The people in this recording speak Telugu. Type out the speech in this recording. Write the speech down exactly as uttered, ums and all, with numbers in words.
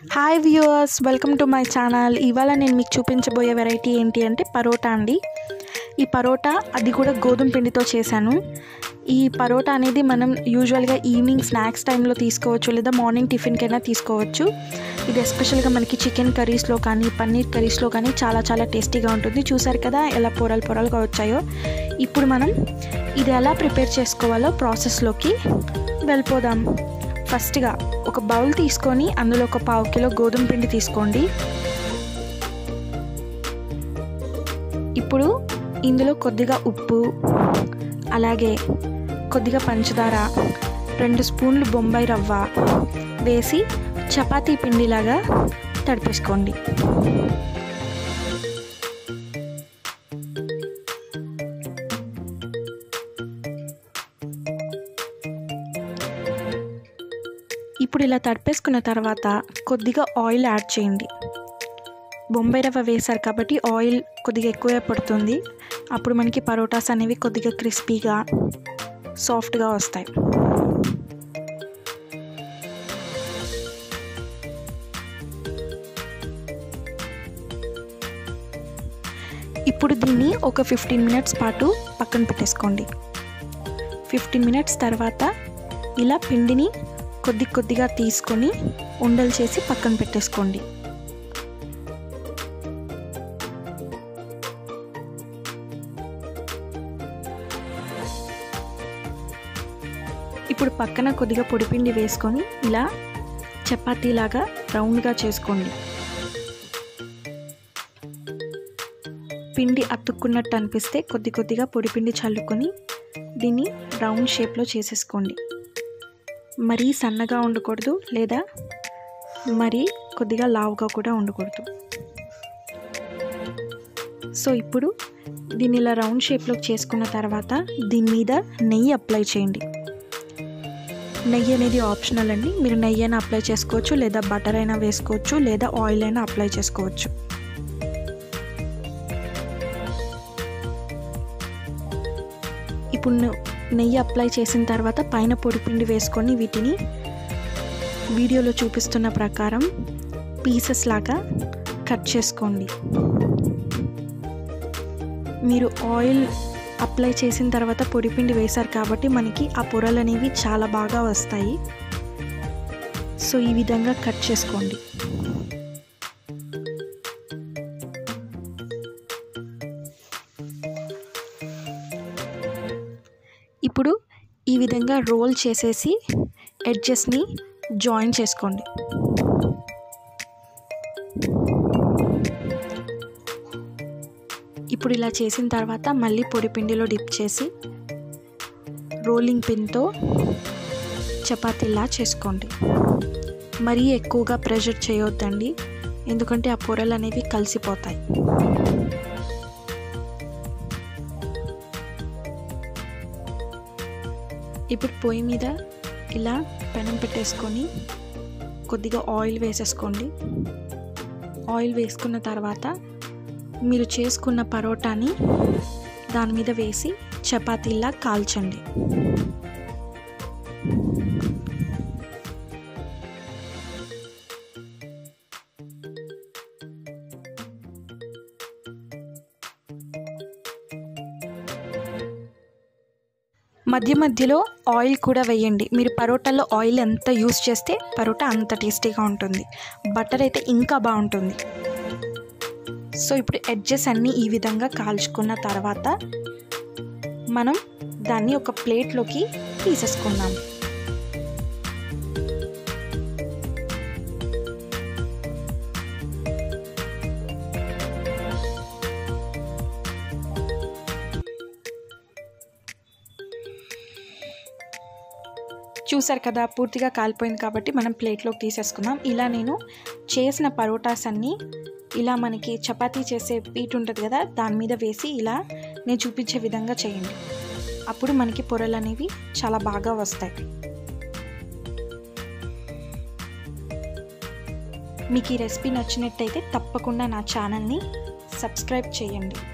Hi viewers, welcome to my channel. ఇవాళ నేను మీకు చూపించబోయే వెరైటీ ఏంటి అంటే పరోటా అండి. ఈ పరోటా అది కూడా గోధుమ పిండితో చేశాను. ఈ పరోటా అనేది మనం యూజువల్గా ఈవినింగ్ స్నాక్స్ టైంలో తీసుకోవచ్చు, లేదా మార్నింగ్ టిఫిన్కైనా తీసుకోవచ్చు. ఇది ఎస్పెషల్గా మనకి చికెన్ కర్రీస్లో కానీ పన్నీర్ కర్రీస్లో కానీ చాలా చాలా టేస్టీగా ఉంటుంది. చూసారు కదా ఎలా పొరలు పొరలుగా వచ్చాయో. ఇప్పుడు మనం ఇది ఎలా ప్రిపేర్ చేసుకోవాలో ప్రాసెస్లోకి వెళ్ళిపోదాం. ఫస్ట్గా ఒక బౌల్ తీసుకొని అందులో ఒక పావు కిలో గోధుమ పిండి తీసుకోండి. ఇప్పుడు ఇందులో కొద్దిగా ఉప్పు, అలాగే కొద్దిగా పంచదార, రెండు స్పూన్లు బొంబాయి రవ్వ వేసి చపాతీ పిండిలాగా తడిపేసుకోండి. ఇప్పుడు ఇలా తడిపేసుకున్న తర్వాత కొద్దిగా ఆయిల్ యాడ్ చేయండి. బొంబాయి రవ్వ వేశారు కాబట్టి ఆయిల్ కొద్దిగా ఎక్కువే పడుతుంది. అప్పుడు మనకి పరోటాస్ అనేవి కొద్దిగా క్రిస్పీగా సాఫ్ట్గా వస్తాయి. ఇప్పుడు దీన్ని ఒక ఫిఫ్టీన్ మినిట్స్ పాటు పక్కన పెట్టేసుకోండి. ఫిఫ్టీన్ మినిట్స్ తర్వాత ఇలా పిండిని కొద్ది కొద్దిగా తీసుకొని ఉండలు చేసి పక్కన పెట్టేసుకోండి. ఇప్పుడు పక్కన కొద్దిగా పొడిపిండి వేసుకొని ఇలా చపాతీలాగా రౌండ్గా చేసుకోండి. పిండి అతుక్కున్నట్టు అనిపిస్తే కొద్ది కొద్దిగా పొడిపిండి చల్లుకొని దీన్ని రౌండ్ షేప్లో చేసేసుకోండి. మరీ సన్నగా ఉండకూడదు, లేదా మరీ కొద్దిగా లావుగా కూడా ఉండకూడదు. సో ఇప్పుడు దీన్ని ఇలా రౌండ్ షేప్లో చేసుకున్న తర్వాత దీని మీద నెయ్యి అప్లై చేయండి. నెయ్యి అనేది ఆప్షనల్ అండి. మీరు నెయ్యి అయినా అప్లై చేసుకోవచ్చు, లేదా బటర్ అయినా వేసుకోవచ్చు, లేదా ఆయిల్ అయినా అప్లై చేసుకోవచ్చు. ఇప్పుడు నెయ్యి అప్లై చేసిన తర్వాత పైన పొడిపిండి వేసుకొని వీటిని వీడియోలో చూపిస్తున్న ప్రకారం పీసెస్ లాగా కట్ చేసుకోండి. మీరు ఆయిల్ అప్లై చేసిన తర్వాత పొడిపిండి వేశారు కాబట్టి మనకి ఆ పొరలు అనేవి చాలా బాగా వస్తాయి. సో ఈ విధంగా కట్ చేసుకోండి. ఇప్పుడు ఈ విధంగా రోల్ చేసేసి ఎడ్జెస్ని జాయిన్ చేసుకోండి. ఇప్పుడు ఇలా చేసిన తర్వాత మళ్ళీ పొడిపిండిలో డిప్ చేసి రోలింగ్ పిన్తో చపాతీలా చేసుకోండి. మరీ ఎక్కువగా ప్రెషర్ చేయొద్దండి, ఎందుకంటే ఆ పొరలు అనేవి కలిసిపోతాయి. ఇప్పుడు పొయ్యి మీద ఇలా పెనం పెట్టేసుకొని కొద్దిగా ఆయిల్ వేసేసుకోండి. ఆయిల్ వేసుకున్న తర్వాత మీరు చేసుకున్న పరోటాని దాని మీద వేసి చపాతీలా కాల్చండి. మధ్య మధ్యలో ఆయిల్ కూడా వేయండి. మీరు పరోటాలో ఆయిల్ ఎంత యూస్ చేస్తే పరోటా అంత టేస్టీగా ఉంటుంది. బటర్ అయితే ఇంకా బాగుంటుంది. సో ఇప్పుడు ఎడ్జెస్ అన్నీ ఈ విధంగా కాల్చుకున్న తర్వాత మనం దాన్ని ఒక ప్లేట్లోకి తీసేసుకుందాం. చూసారు కదా, పూర్తిగా కాలిపోయింది కాబట్టి మనం ప్లేట్లోకి తీసేసుకుందాం. ఇలా నేను చేసిన పరోటాస్ అన్నీ ఇలా మనకి చపాతీ చేసే పీట ఉంటుంది కదా, దాని మీద వేసి ఇలా నేను చూపించే విధంగా చేయండి. అప్పుడు మనకి పొరలు అనేవి చాలా బాగా వస్తాయి. మీకు ఈ రెసిపీ నచ్చినట్టయితే తప్పకుండా నా ఛానల్ని సబ్స్క్రైబ్ చేయండి.